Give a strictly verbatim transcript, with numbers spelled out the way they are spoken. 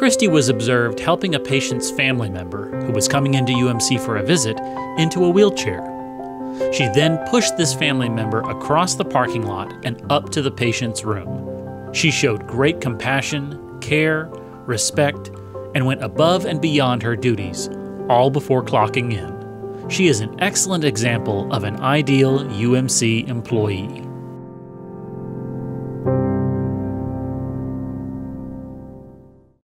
Cristie was observed helping a patient's family member, who was coming into U M C for a visit, into a wheelchair. She then pushed this family member across the parking lot and up to the patient's room. She showed great compassion, care, respect, and went above and beyond her duties, all before clocking in. She is an excellent example of an ideal U M C employee.